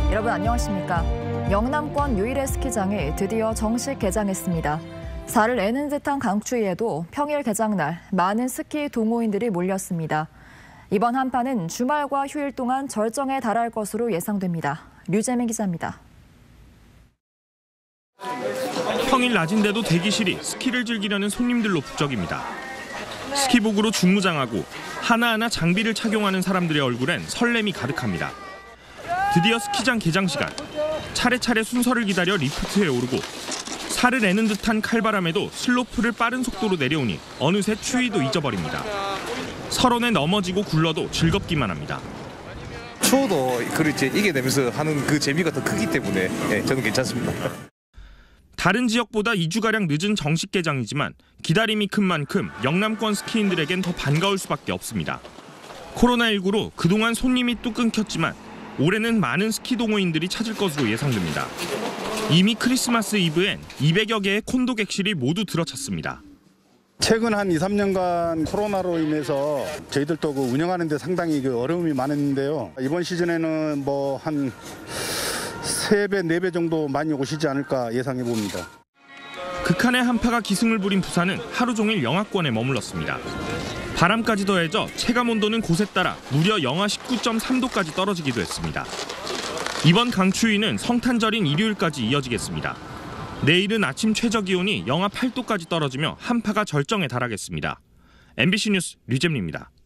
여러분 안녕하십니까? 영남권 유일의 스키장이 드디어 정식 개장했습니다. 살을 내는 듯한 강추위에도 평일 개장날 많은 스키 동호인들이 몰렸습니다. 이번 한파는 주말과 휴일 동안 절정에 달할 것으로 예상됩니다. 류재민 기자입니다. 평일 낮인데도 대기실이 스키를 즐기려는 손님들로 북적입니다. 스키복으로 중무장하고 하나하나 장비를 착용하는 사람들의 얼굴엔 설렘이 가득합니다. 드디어 스키장 개장 시간. 차례차례 순서를 기다려 리프트에 오르고 살을 내는 듯한 칼바람에도 슬로프를 빠른 속도로 내려오니 어느새 추위도 잊어버립니다. 설원에 넘어지고 굴러도 즐겁기만 합니다. 추워도 그렇지 이겨내면서 하는 그 재미가 더 크기 때문에 저는 괜찮습니다. 다른 지역보다 2주가량 늦은 정식 개장이지만 기다림이 큰 만큼 영남권 스키인들에겐 더 반가울 수밖에 없습니다. 코로나19로 그동안 손님이 뚝 끊겼지만 올해는 많은 스키 동호인들이 찾을 것으로 예상됩니다. 이미 크리스마스 이브엔 200여 개의 콘도 객실이 모두 들어찼습니다. 최근 한 2, 3년간 코로나로 인해서 저희들도 운영하는 데 상당히 어려움이 많았는데요. 이번 시즌에는 한 3배, 4배 정도 많이 오시지 않을까 예상해 봅니다. 극한의 한파가 기승을 부린 부산은 하루 종일 영하권에 머물렀습니다. 바람까지 더해져 체감 온도는 곳에 따라 무려 영하 19.3도까지 떨어지기도 했습니다. 이번 강추위는 성탄절인 일요일까지 이어지겠습니다. 내일은 아침 최저 기온이 영하 8도까지 떨어지며 한파가 절정에 달하겠습니다. MBC 뉴스 류재민입니다.